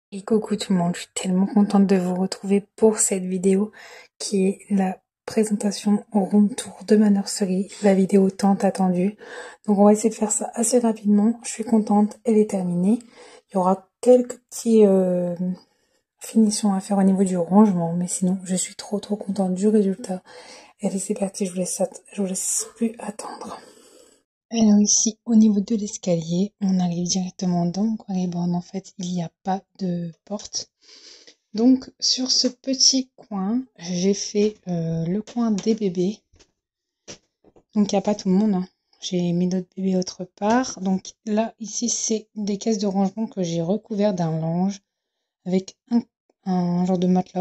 Et coucou tout le monde, je suis tellement contente de vous retrouver pour cette vidéo qui est la présentation au room tour de ma nurserie, la vidéo tant attendue. Donc on va essayer de faire ça assez rapidement, je suis contente, elle est terminée. Il y aura quelques petits finitions à faire au niveau du rangement, mais sinon je suis trop contente du résultat. Allez c'est parti, je vous laisse plus attendre. Alors ici, au niveau de l'escalier, on arrive directement dans le coin des bornes. En fait, il n'y a pas de porte. Donc, sur ce petit coin, j'ai fait le coin des bébés. Donc, il n'y a pas tout le monde, hein. J'ai mis d'autres bébés autre part. Donc là, ici, c'est des caisses de rangement que j'ai recouvert d'un linge avec un genre de matelas.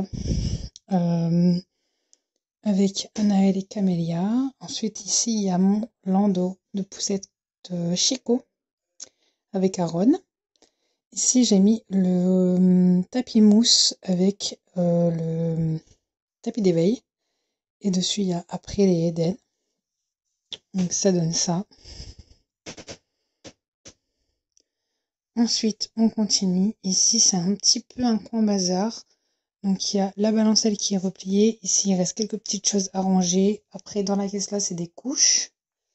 Avec Anaël et Camélia. Ensuite, ici, il y a mon landau de poussette Chico avec Aaron. Ici, j'ai mis le tapis mousse avec le tapis d'éveil. Et dessus, il y a après les Eden. Donc, ça donne ça. Ensuite, on continue. Ici, c'est un petit peu un coin bazar. Donc, il y a la balancelle qui est repliée. Ici, il reste quelques petites choses à ranger. Après, dans la caisse là, c'est des couches.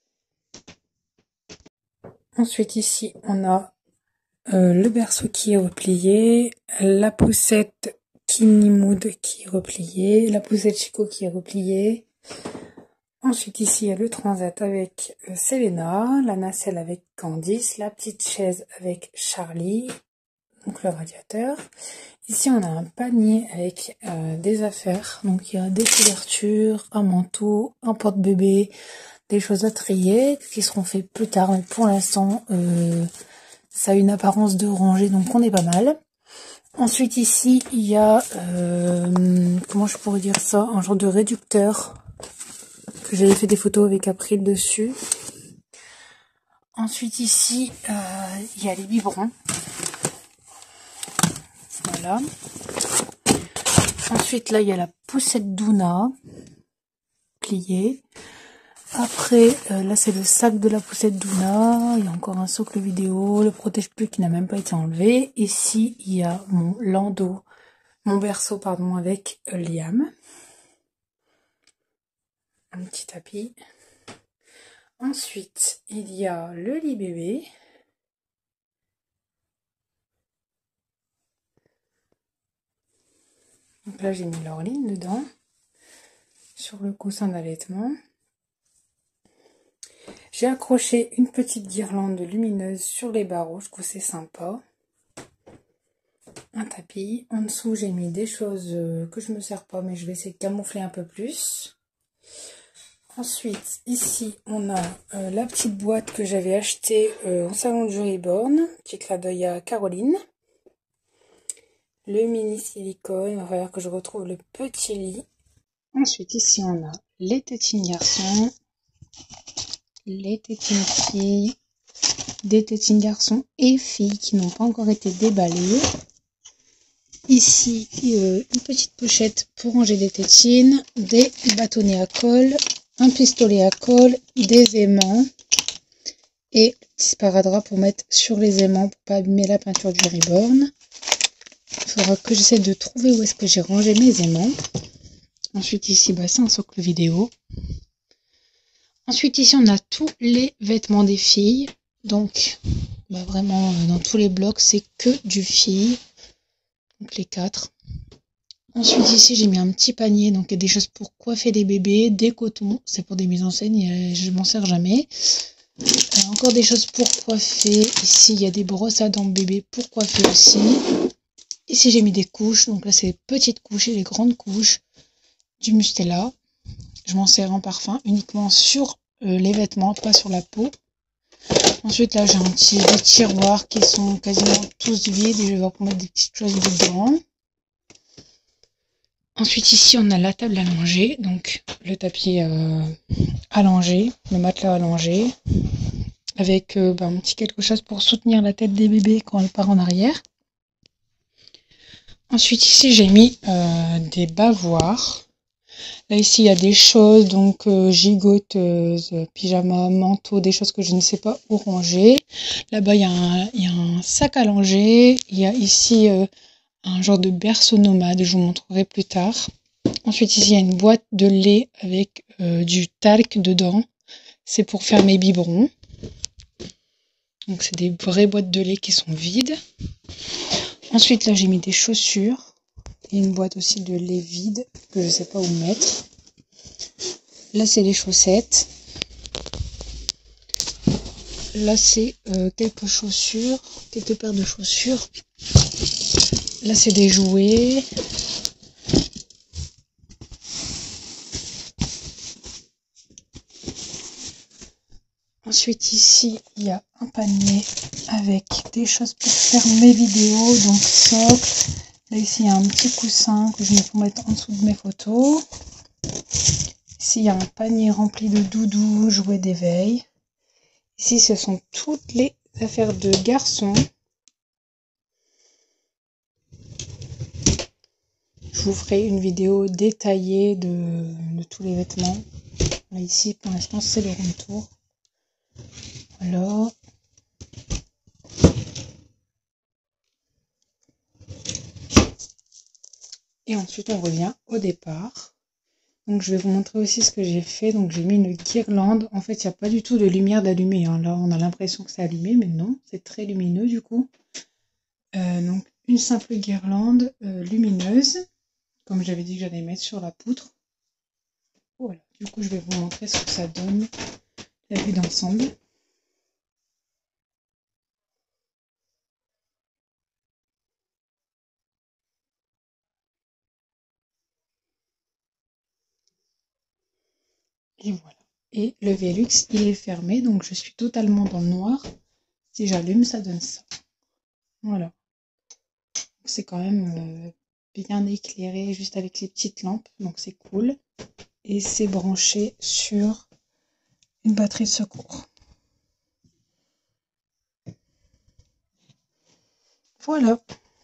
Ensuite, ici, on a le berceau qui est replié, la poussette Kinimood qui est repliée, la poussette Chico qui est repliée. Ensuite, ici, il y a le transat avec Selena, la nacelle avec Candice, la petite chaise avec Charlie, donc le radiateur. Ici, on a un panier avec des affaires. Donc, il y a des couvertures, un manteau, un porte-bébé, des choses à trier qui seront faites plus tard. Mais pour l'instant, ça a une apparence de rangée, donc on est pas mal. Ensuite, ici, il y a, comment je pourrais dire ça, un genre de réducteur que j'avais fait des photos avec April dessus. Ensuite, ici, il y a les biberons. Voilà. Ensuite, là, il y a la poussette Douna pliée. Après, là, c'est le sac de la poussette Douna. Il y a encore un socle vidéo, le protège-pluie qui n'a même pas été enlevé. Ici, il y a mon landau, mon berceau, pardon, avec Liam. Un petit tapis. Ensuite, il y a le lit bébé. Donc là, j'ai mis Laureline dedans, sur le coussin d'allaitement. J'ai accroché une petite guirlande lumineuse sur les barreaux, je trouve c'est sympa. Un tapis. En dessous, j'ai mis des choses que je ne me sers pas, mais je vais essayer de camoufler un peu plus. Ensuite, ici, on a la petite boîte que j'avais achetée au salon de Reborn. Petit clin d'œil à Caroline. Le mini silicone, il va falloir que je retrouve le petit lit. Ensuite, ici, on a les tétines garçons, les tétines filles, des tétines garçons et filles qui n'ont pas encore été déballées. Ici, une petite pochette pour ranger des tétines, des bâtonnets à colle, un pistolet à colle, des aimants et petit sparadrap pour mettre sur les aimants pour pas abîmer la peinture du Reborn. Il faudra que j'essaie de trouver où est-ce que j'ai rangé mes aimants. Ensuite ici, c'est un socle vidéo. Ensuite ici, on a tous les vêtements des filles. Donc, vraiment, dans tous les blocs, c'est que du filles. Donc les 4. Ensuite ici, j'ai mis un petit panier. Donc, il y a des choses pour coiffer les bébés, des cotons. C'est pour des mises en scène, je m'en sers jamais. Encore des choses pour coiffer. Ici, il y a des brosses à dents bébé pour coiffer aussi. Ici, j'ai mis des couches. Donc là, c'est les petites couches et les grandes couches. Du Mustela. Je m'en sers en parfum uniquement sur les vêtements, pas sur la peau. Ensuite, là, j'ai des tiroirs qui sont quasiment tous vides et je vais voir pour mettre des petites choses dedans. Ensuite, ici, on a la table à langer, donc le tapis allongé, le matelas allongé, avec un petit quelque chose pour soutenir la tête des bébés quand elle part en arrière. Ensuite, ici, j'ai mis des bavoirs. Là, ici, il y a des choses, donc gigoteuses, pyjama, manteau, des choses que je ne sais pas où ranger. Là-bas, il y a un sac à langer. Il y a ici un genre de berceau nomade, je vous montrerai plus tard. Ensuite ici il y a une boîte de lait avec du talc dedans, c'est pour faire mes biberons. Donc c'est des vraies boîtes de lait qui sont vides. Ensuite là j'ai mis des chaussures, et une boîte aussi de lait vide que je sais pas où mettre. Là c'est les chaussettes. Là c'est quelques chaussures, quelques paires de chaussures. Là c'est des jouets. Ensuite ici il y a un panier avec des choses pour faire mes vidéos, donc socle. Là ici il y a un petit coussin que je vais mettre en dessous de mes photos. Ici il y a un panier rempli de doudous, jouets d'éveil. Ici ce sont toutes les affaires de garçons. Je vous ferai une vidéo détaillée de tous les vêtements. Là ici pour l'instant c'est le room tour. Voilà. Et ensuite on revient au départ. Donc je vais vous montrer aussi ce que j'ai fait. Donc j'ai mis une guirlande. En fait il n'y a pas du tout de lumière d'allumée, hein. Là on a l'impression que c'est allumé, mais non, c'est très lumineux du coup. Donc une simple guirlande lumineuse, comme j'avais dit que j'allais mettre sur la poutre. Voilà, du coup je vais vous montrer ce que ça donne, la vue d'ensemble. Et voilà. Et le Velux, il est fermé, donc je suis totalement dans le noir. Si j'allume, ça donne ça. Voilà. C'est quand même bien éclairé, juste avec les petites lampes, donc c'est cool. Et c'est branché sur une batterie de secours. Voilà.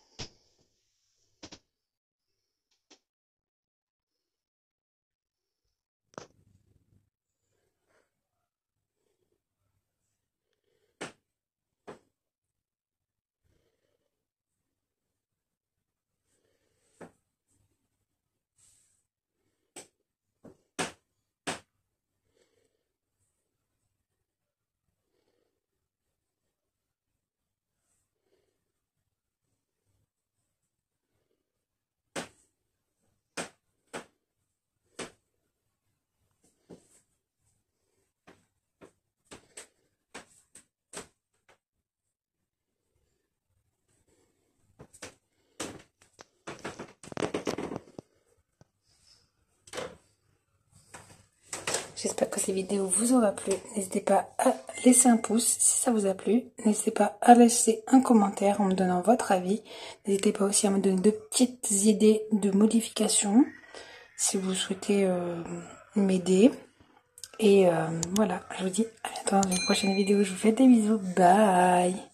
J'espère que cette vidéo vous aura plu. N'hésitez pas à laisser un pouce si ça vous a plu. N'hésitez pas à laisser un commentaire en me donnant votre avis. N'hésitez pas aussi à me donner de petites idées de modifications si vous souhaitez m'aider. Et voilà, je vous dis à bientôt dans une prochaine vidéo. Je vous fais des bisous. Bye!